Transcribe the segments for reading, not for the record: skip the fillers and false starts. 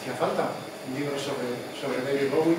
hacía falta un libro sobre David Bowie.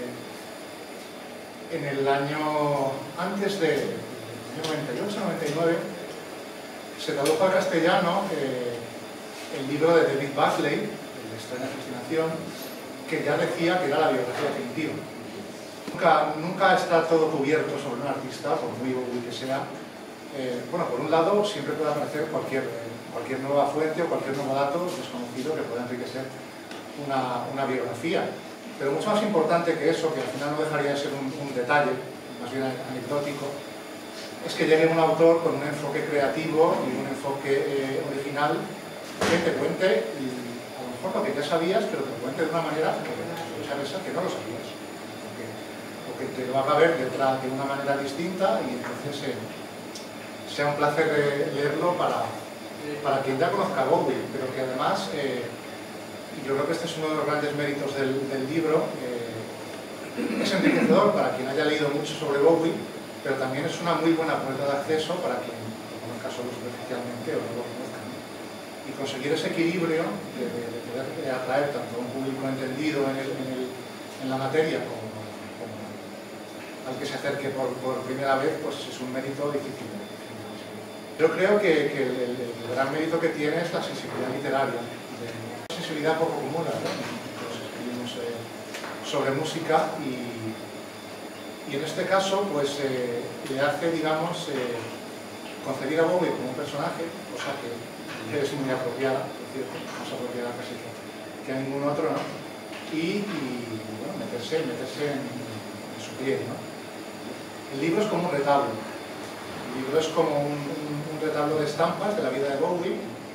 En el año, antes del año 98-99, se tradujo al castellano el libro de David Buckley, El extraña fascinación, que ya decía que era la biografía definitiva. Nunca está todo cubierto sobre un artista, por muy Bowie que sea. Bueno, por un lado, siempre puede aparecer cualquier nueva fuente o cualquier nuevo dato desconocido que pueda enriquecer una biografía. Pero mucho más importante que eso, que al final no dejaría de ser un detalle, más bien anecdótico, es que llegue un autor con un enfoque creativo y un enfoque original que te cuente, a lo mejor lo que ya sabías, pero te lo cuente de una manera que no lo sabías. O que te lo haga ver de una manera distinta y entonces sea un placer leerlo para quien ya conozca a Bowie, pero que además, y yo creo que este es uno de los grandes méritos del libro, es enriquecedor para quien haya leído mucho sobre Bowie, pero también es una muy buena puerta de acceso para quien lo conozca solo superficialmente o no lo conozca, ¿no? Y conseguir ese equilibrio de poder atraer tanto a un público entendido en la materia como al que se acerque por primera vez, pues es un mérito difícil. Yo creo que el gran mérito que tiene es la sensibilidad literaria, una sensibilidad poco común, ¿no? Nosotros escribimos sobre música y en este caso pues le hace, digamos, concebir a Bowie como un personaje, cosa que es muy apropiada, es cierto, más apropiada casi que a ningún otro, ¿no? Y bueno, meterse en su piel, ¿no? El libro es como un retablo. El libro es como un retablo de estampas de la vida de Bowie,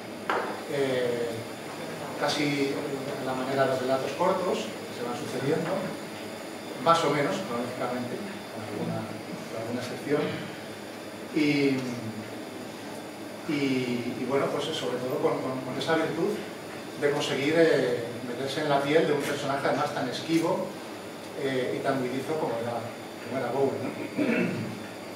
casi a la manera de los relatos cortos que se van sucediendo, más o menos, cronológicamente, con alguna excepción. Y bueno, pues sobre todo con esa virtud de conseguir meterse en la piel de un personaje además tan esquivo y tan huidizo como era Bowie, ¿no?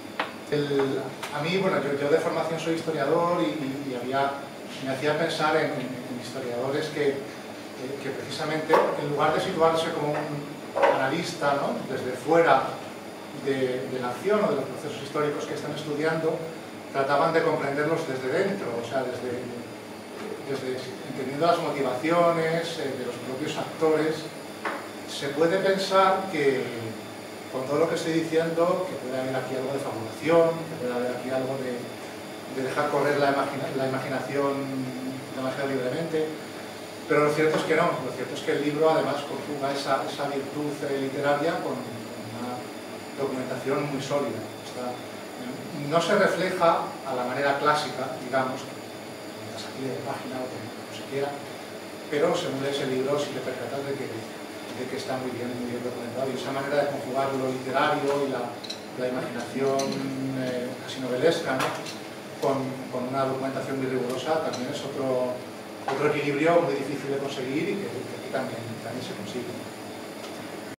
A mí, bueno, yo de formación soy historiador y me hacía pensar en historiadores que precisamente, en lugar de situarse como un analista, ¿no?, desde fuera de la acción o de los procesos históricos que están estudiando, trataban de comprenderlos desde dentro, o sea, desde entendiendo las motivaciones de los propios actores. Se puede pensar que con todo lo que estoy diciendo, que puede haber aquí algo de fabulación, que puede haber aquí algo de dejar correr la imaginación demasiado libremente, pero lo cierto es que no. Lo cierto es que el libro además conjuga esa virtud literaria con una documentación muy sólida. No se refleja a la manera clásica, digamos, la salida de página o como se quiera, pero según lees el libro sí te percatas de que está muy bien documentado, y esa manera de conjugar lo literario y la imaginación casi novelesca, ¿no?, con una documentación muy rigurosa, también es otro equilibrio muy difícil de conseguir y que aquí también se consigue.